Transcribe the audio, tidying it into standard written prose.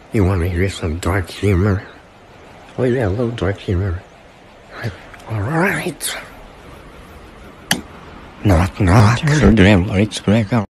You want me to do some dark humor? Oh yeah, a little dark humor. Alright. Knock knock. Damn, it's Greg.